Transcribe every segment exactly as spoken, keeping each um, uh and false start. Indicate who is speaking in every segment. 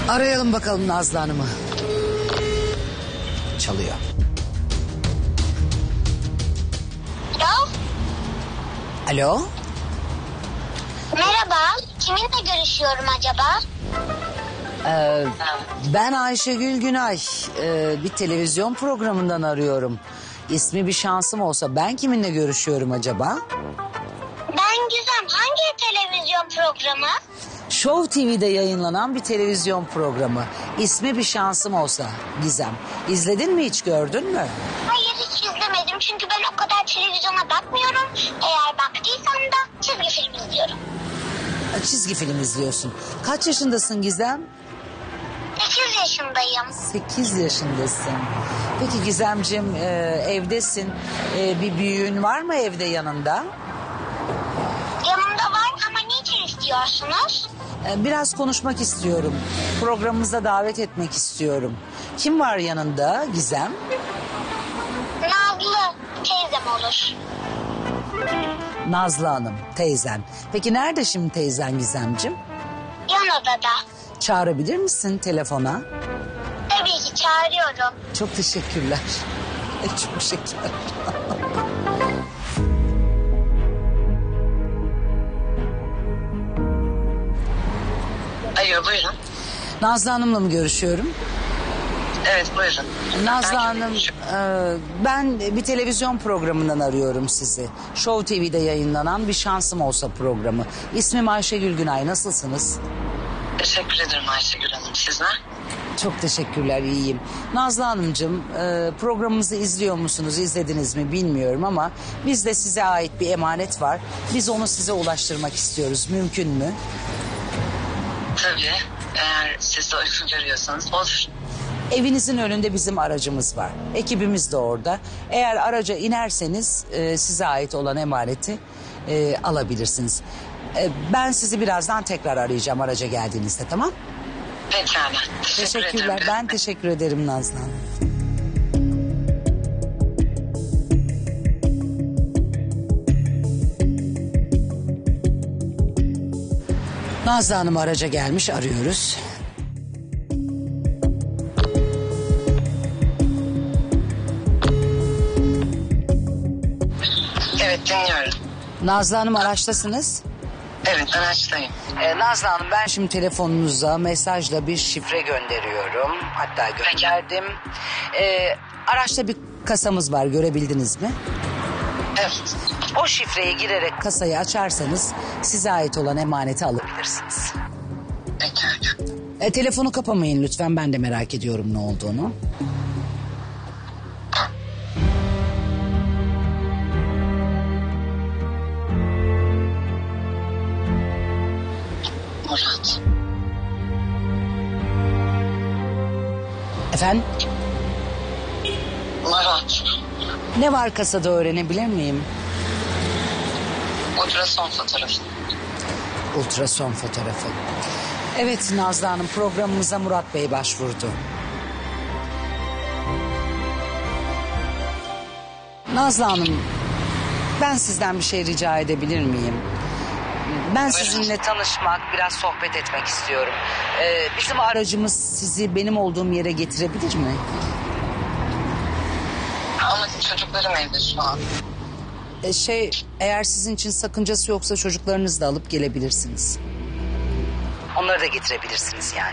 Speaker 1: Arayalım bakalım Nazlı Hanım'ı. Çalıyor.
Speaker 2: Alo.
Speaker 1: Alo.
Speaker 2: Merhaba. Kiminle görüşüyorum acaba?
Speaker 1: Ee, ben Ayşegül Günay. Ee, bir televizyon programından arıyorum. İsmi bir şansım olsa ben kiminle görüşüyorum acaba?
Speaker 2: Ben Gizem. Hangi televizyon programı?
Speaker 1: Show T V'de yayınlanan bir televizyon programı. İsmi bir şansım olsa Gizem. İzledin mi, hiç gördün mü?
Speaker 2: Hayır, hiç izlemedim. Çünkü ben o kadar televizyona bakmıyorum. Eğer baktıysam da çizgi film izliyorum.
Speaker 1: Çizgi film izliyorsun. Kaç yaşındasın Gizem?
Speaker 2: sekiz yaşındayım.
Speaker 1: sekiz yaşındasın. Peki Gizemciğim, e, evdesin. E, bir büyüğün var mı evde yanında?
Speaker 2: Yanımda var ama niçin istiyorsunuz?
Speaker 1: E, biraz konuşmak istiyorum. Programımıza davet etmek istiyorum. Kim var yanında Gizem?
Speaker 2: Nazlı teyzem olur.
Speaker 1: Nazlı Hanım, teyzen. Peki nerede şimdi teyzen Gizemciğim?
Speaker 2: Yan odada.
Speaker 1: Çağırabilir misin telefona?
Speaker 2: Tabii ki çağırıyorum.
Speaker 1: Çok teşekkürler. Çok şeker.
Speaker 3: Alo, buyurun.
Speaker 1: Nazlı Hanım'la mı görüşüyorum?
Speaker 3: Evet, buyurun.
Speaker 1: Nazlı
Speaker 3: Ben
Speaker 1: Hanım, e, ben bir televizyon programından arıyorum sizi. Show T V'de yayınlanan Bir Şansım Olsa programı. İsmim Ayşegül Günay, nasılsınız?
Speaker 3: Teşekkür ederim Ayşegül Hanım. Sizler?
Speaker 1: Çok teşekkürler, iyiyim. Nazlı Hanımcığım, e, programımızı izliyor musunuz, izlediniz mi bilmiyorum ama bizde size ait bir emanet var. Biz onu size ulaştırmak istiyoruz, mümkün mü?
Speaker 3: Tabii. Eğer siz de uygun görüyorsanız olur.
Speaker 1: Evinizin önünde bizim aracımız var. Ekibimiz de orada. Eğer araca inerseniz e, size ait olan emaneti e, alabilirsiniz. E, ben sizi birazdan tekrar arayacağım araca geldiğinizde, tamam?
Speaker 3: Pekala. Teşekkür
Speaker 1: Teşekkürler.
Speaker 3: ederim.
Speaker 1: Ben teşekkür ederim Nazlı Hanım. Nazlı Hanım araca gelmiş, arıyoruz.
Speaker 3: Evet, dinliyorum.
Speaker 1: Nazlı Hanım, araçtasınız.
Speaker 3: Evet, araçtayım.
Speaker 1: Ee, Nazlı Hanım, ben şimdi telefonunuza mesajla bir şifre gönderiyorum. Hatta gönderdim. Ee, araçta bir kasamız var, görebildiniz mi?
Speaker 3: Evet.
Speaker 1: O şifreye girerek kasayı açarsanız size ait olan emaneti alabilirsiniz.
Speaker 3: Pekala.
Speaker 1: E, telefonu kapamayın lütfen, ben de merak ediyorum ne olduğunu.
Speaker 3: Murat.
Speaker 1: Efendim?
Speaker 3: Murat.
Speaker 1: Ne var kasada, öğrenebilir miyim?
Speaker 3: Ultrason fotoğrafı.
Speaker 1: Ultrason fotoğrafı. Evet Nazlı Hanım, programımıza Murat Bey başvurdu. Nazlı Hanım, ben sizden bir şey rica edebilir miyim? Ben sizinle tanışmak, biraz sohbet etmek istiyorum. Ee, bizim aracımız sizi benim olduğum yere getirebilir mi?
Speaker 3: Ama çocuklarım evde şu an.
Speaker 1: Ee, şey, eğer sizin için sakıncası yoksa çocuklarınızı da alıp gelebilirsiniz. Onları da getirebilirsiniz yani.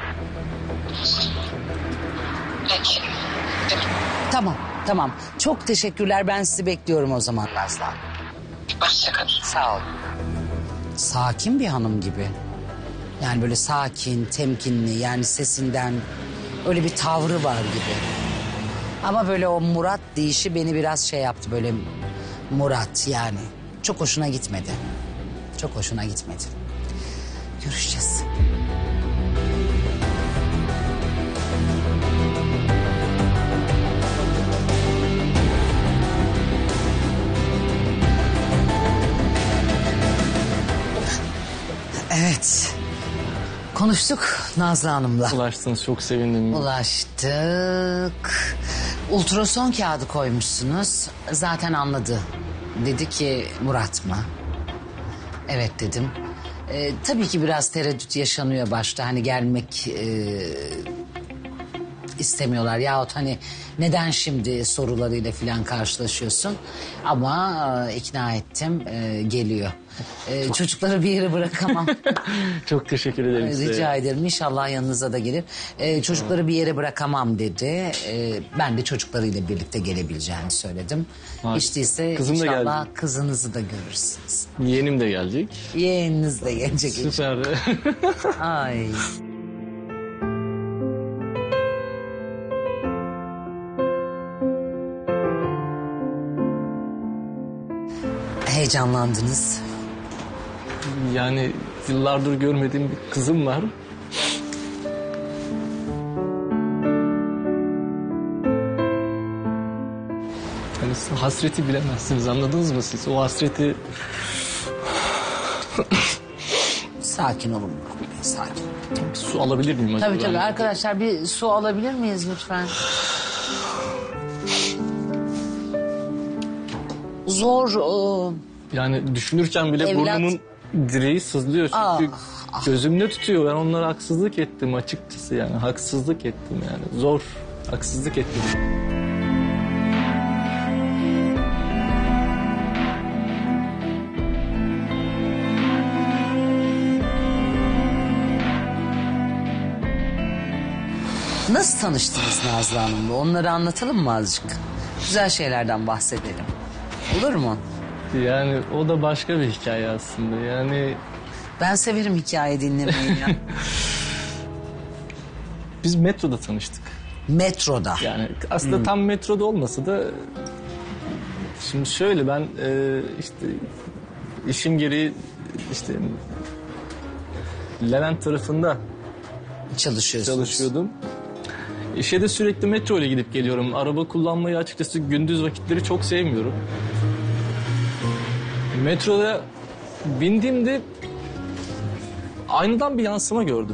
Speaker 3: Peki. Peki.
Speaker 1: Tamam, tamam. Çok teşekkürler. Ben sizi bekliyorum o zaman Nazlı Hanım.
Speaker 3: Hoşçakalın.
Speaker 1: Sağ olun. Sakin bir hanım gibi. Yani böyle sakin, temkinli, yani sesinden öyle bir tavrı var gibi. Ama böyle o Murat deyişi beni biraz şey yaptı, böyle Murat yani. Çok hoşuna gitmedi. Çok hoşuna gitmedi. Görüşeceğiz. Evet. Konuştuk Nazlı Hanım'la.
Speaker 4: Ulaştınız, çok sevindim.
Speaker 1: Ulaştık. Ultrason kağıdı koymuşsunuz. Zaten anladı. Dedi ki Murat mı? Evet dedim. Ee, tabii ki biraz tereddüt yaşanıyor başta. Hani gelmek e, istemiyorlar. Yahut hani neden şimdi sorularıyla falan karşılaşıyorsun. Ama e, ikna ettim, e, geliyor. E, çocukları bir yere bırakamam.
Speaker 4: Çok teşekkür ederim size.
Speaker 1: Rica ederim. İnşallah yanınıza da gelir. E, çocukları bir yere bırakamam dedi. E, ben de çocuklarıyla birlikte gelebileceğini söyledim.
Speaker 4: Ha,
Speaker 1: Hiç değilse
Speaker 4: kızım da
Speaker 1: inşallah
Speaker 4: geldi.
Speaker 1: kızınızı da görürsünüz.
Speaker 4: Yeğenim de gelecek.
Speaker 1: Yeğeniniz de gelecek.
Speaker 4: Süper.
Speaker 1: Ay. Heyecanlandınız.
Speaker 4: Yani yıllardır görmediğim bir kızım var. Hani hasreti bilemezsiniz, anladınız mı siz? O hasreti
Speaker 1: Sakin olun. Sakin.
Speaker 4: bir su alabilir miyim acaba?
Speaker 1: Tabii tabii arkadaşlar bir su alabilir miyiz lütfen? Zor. O...
Speaker 4: Yani düşünürken bile
Speaker 1: Evlat-
Speaker 4: burnumun direği sızlıyor çünkü
Speaker 1: Ah,
Speaker 4: gözümde tutuyor. Ben onlara haksızlık ettim açıkçası yani. Haksızlık ettim yani. Zor. Haksızlık ettim.
Speaker 1: Nasıl tanıştınız Nazlı Hanım'la? Onları anlatalım mı azıcık? Güzel şeylerden bahsedelim. Olur mu?
Speaker 4: Yani o da başka bir hikaye aslında. Yani
Speaker 1: Ben severim hikaye dinlemeyi ya.
Speaker 4: biz metroda tanıştık.
Speaker 1: Metroda.
Speaker 4: Yani aslında
Speaker 1: Hmm.
Speaker 4: tam metroda olmasa da şimdi şöyle ben e, işte işim gereği işte Levent tarafında
Speaker 1: Çalışıyorsunuz.
Speaker 4: çalışıyordum. İşe de sürekli metro ile gidip geliyorum. Araba kullanmayı açıkçası gündüz vakitleri çok sevmiyorum. Metroda bindiğimde aynadan bir yansıma gördüm.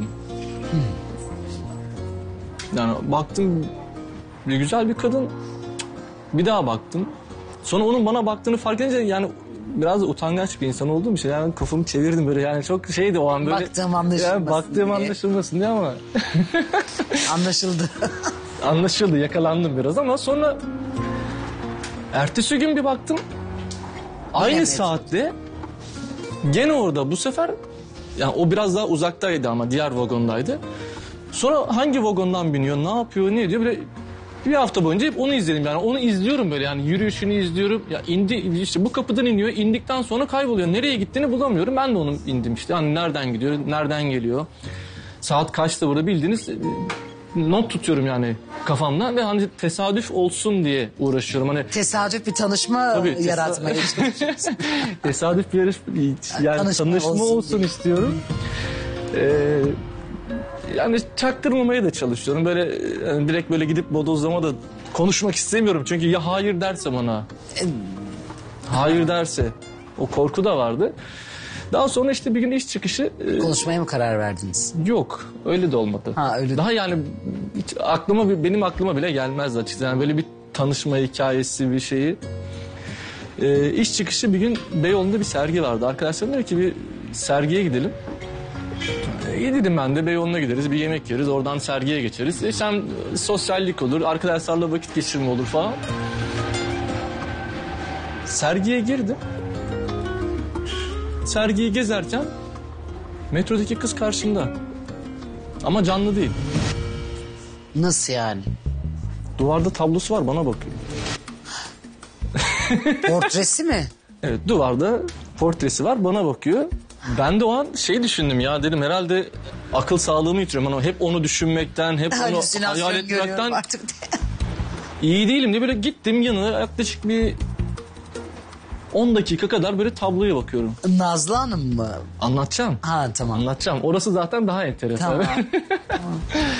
Speaker 4: Yani baktım bir güzel bir kadın. Bir daha baktım. Sonra onun bana baktığını fark edince yani biraz da utangaç bir insan olduğum için yani kafamı çevirdim böyle yani çok şeydi o an böyle.
Speaker 1: Baktığım anlaşılmasın
Speaker 4: Yani baktığım
Speaker 1: diye.
Speaker 4: anlaşılmasın diye ama
Speaker 1: Anlaşıldı.
Speaker 4: anlaşıldı, yakalandım biraz ama sonra ertesi gün bir baktım aynı
Speaker 1: Evet.
Speaker 4: saatte gene orada bu sefer yani o biraz daha uzaktaydı ama diğer vagondaydı. Sonra hangi vagondan biniyor, ne yapıyor, ne ediyor böyle bir hafta boyunca hep onu izledim yani onu izliyorum böyle yani yürüyüşünü izliyorum. Ya indi işte bu kapıdan iniyor, indikten sonra kayboluyor. Nereye gittiğini bulamıyorum. Ben de onu indim işte. Hani nereden gidiyor, nereden geliyor? Saat kaçta burada bildiğiniz not tutuyorum yani kafamda ve hani tesadüf olsun diye uğraşıyorum. Hani
Speaker 1: Tesadüf bir tanışma
Speaker 4: Tabii, tesa-
Speaker 1: yaratmaya çalışıyorsun.
Speaker 4: tesadüf bir yarış yani
Speaker 1: Tanışma
Speaker 4: tanışma,
Speaker 1: olsun
Speaker 4: olsun,
Speaker 1: diye.
Speaker 4: istiyorum. Ee, yani çaktırmamaya da çalışıyorum. Böyle yani direkt böyle gidip bodozlama da konuşmak istemiyorum. Çünkü ya hayır derse bana. hayır derse. O korku da vardı. Daha sonra işte bir gün iş çıkışı e,
Speaker 1: Konuşmaya mı karar verdiniz?
Speaker 4: yok. Öyle de olmadı.
Speaker 1: Ha, öyle de-
Speaker 4: Daha yani hiç aklıma benim aklıma bile gelmezdi açıkçası. Yani böyle bir tanışma hikayesi bir şeyi. E, iş çıkışı bir gün Beyoğlu'nda bir sergi vardı. Arkadaşlarım dedi ki bir sergiye gidelim. E, iyi dedim ben de Beyoğlu'na gideriz, bir yemek yeriz, oradan sergiye geçeriz. E, sen sosyallik olur, arkadaşlarla vakit geçirme olur falan. Sergiye girdim. Sergiyi gezerken metrodaki kız karşımda. Ama canlı değil.
Speaker 1: Nasıl yani?
Speaker 4: Duvarda tablosu var, bana bakıyor.
Speaker 1: Portresi mi?
Speaker 4: Evet, duvarda portresi var, bana bakıyor. Ben de o an şey düşündüm ya, dedim herhalde akıl sağlığımı yitiriyorum. Hani hep onu düşünmekten, hep onu hayal
Speaker 1: Halüsinasyon görüyorum
Speaker 4: etmekten
Speaker 1: artık.
Speaker 4: iyi değilim diye böyle gittim yanına, yaklaşık bir on dakika kadar böyle tabloya bakıyorum.
Speaker 1: Nazlı Hanım mı?
Speaker 4: Anlatacağım.
Speaker 1: Ha tamam.
Speaker 4: Anlatacağım. Orası zaten daha enteresan.
Speaker 1: Tamam.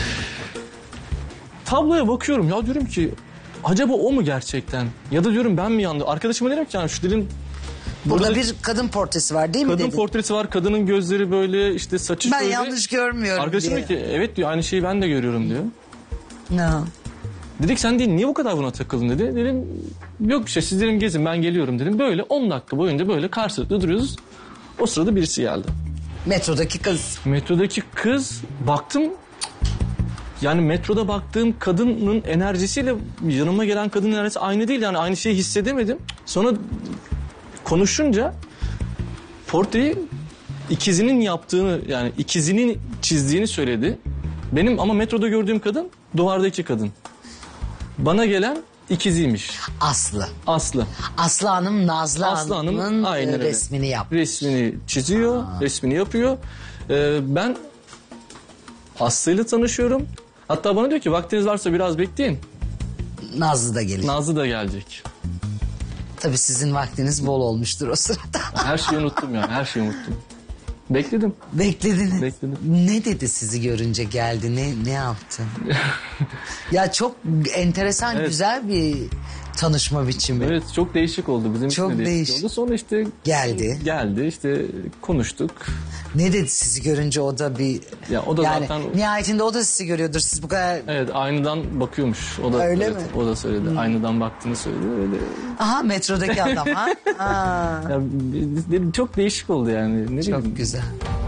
Speaker 4: Tabloya bakıyorum ya, diyorum ki acaba o mu gerçekten? Ya da diyorum ben mi yandım? Arkadaşıma dedim ki yani şu dedim
Speaker 1: Burada
Speaker 4: burada
Speaker 1: bir kadın portresi var değil mi
Speaker 4: kadın
Speaker 1: dedi?
Speaker 4: portresi var, kadının gözleri böyle, işte saçı
Speaker 1: Ben
Speaker 4: şöyle.
Speaker 1: yanlış görmüyorum
Speaker 4: Arkadaşım
Speaker 1: diye.
Speaker 4: dedi ki evet diyor, aynı şeyi ben de görüyorum diyor.
Speaker 1: Ne?
Speaker 4: Dedik sen değil niye bu kadar buna takıldın dedi. Dedim yok bir şey, siz dedim gezin ben geliyorum dedim. Böyle on dakika boyunca böyle karşılıklı duruyoruz. O sırada birisi geldi.
Speaker 1: Metrodaki kız.
Speaker 4: Metrodaki kız baktım, yani metroda baktığım kadının enerjisiyle yanıma gelen kadının enerjisi aynı değil. Yani aynı şeyi hissedemedim. Sonra konuşunca portreyi ikizinin yaptığını, yani ikizinin çizdiğini söyledi. Benim ama metroda gördüğüm kadın duvardaki kadın. Bana gelen ikiziymiş.
Speaker 1: Aslı.
Speaker 4: Aslı.
Speaker 1: Aslı Hanım Nazlı,
Speaker 4: Aslı Hanım
Speaker 1: Hanım'ın
Speaker 4: aynen
Speaker 1: e,
Speaker 4: öyle.
Speaker 1: resmini yaptı.
Speaker 4: Resmini çiziyor, resmini yapıyor. Ee, ben Aslı'yla tanışıyorum. Hatta bana diyor ki vaktiniz varsa biraz bekleyin.
Speaker 1: Nazlı da gelir.
Speaker 4: Nazlı da gelecek.
Speaker 1: Tabii sizin vaktiniz bol olmuştur o sırada.
Speaker 4: Her şeyi unuttum yani, her şeyi unuttum. Bekledim.
Speaker 1: Beklediniz.
Speaker 4: Bekledim.
Speaker 1: Ne dedi sizi görünce geldi? Ne ne yaptı? Ya çok enteresan,
Speaker 4: Evet.
Speaker 1: güzel bir tanışma biçimi.
Speaker 4: Evet, çok değişik oldu. Bizim
Speaker 1: Çok
Speaker 4: için de değişik,
Speaker 1: değişik.
Speaker 4: oldu. Sonra işte
Speaker 1: Geldi.
Speaker 4: Geldi işte konuştuk.
Speaker 1: Ne dedi sizi görünce o da bir...
Speaker 4: Ya o da
Speaker 1: yani
Speaker 4: zaten-
Speaker 1: nihayetinde o da sizi görüyordur. Siz bu kadar...
Speaker 4: Evet, aynadan bakıyormuş. O da
Speaker 1: Öyle
Speaker 4: evet,
Speaker 1: mi?
Speaker 4: O da söyledi. Aynadan baktığını söyledi. Öyle.
Speaker 1: Aha, metrodaki adam ha. Aa,
Speaker 4: Ya, bir- çok değişik oldu yani. Ne
Speaker 1: çok
Speaker 4: bileyim.
Speaker 1: güzel.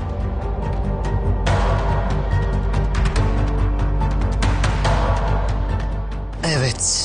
Speaker 1: Evet.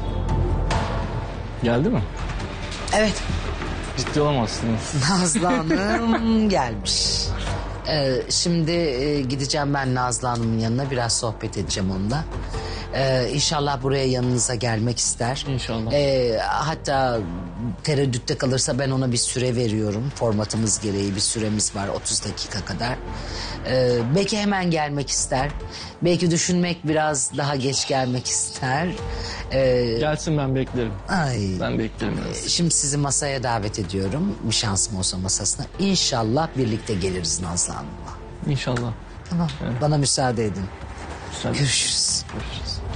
Speaker 4: Geldi mi?
Speaker 1: Evet.
Speaker 4: Ciddi olamazsınız.
Speaker 1: Nazlı Hanım gelmiş. Ee, şimdi e, gideceğim ben Nazlı Hanım'ın yanına, biraz sohbet edeceğim onunla. Ee, İnşallah buraya yanınıza gelmek ister.
Speaker 4: İnşallah.
Speaker 1: Ee, hatta tereddütte kalırsa ben ona bir süre veriyorum. Formatımız gereği bir süremiz var, otuz dakika kadar. Ee, belki hemen gelmek ister. Belki düşünmek, biraz daha geç gelmek ister. Ee,
Speaker 4: Gelsin, ben beklerim.
Speaker 1: ay.
Speaker 4: Ben beklerim. biraz.
Speaker 1: Şimdi sizi masaya davet ediyorum. Bir şansım olsa masasına. İnşallah birlikte geliriz Nazlı Hanım'la.
Speaker 4: İnşallah.
Speaker 1: Tamam. Bana müsaade edin.
Speaker 4: Güzel.
Speaker 1: Görüşürüz.
Speaker 4: Görüşürüz.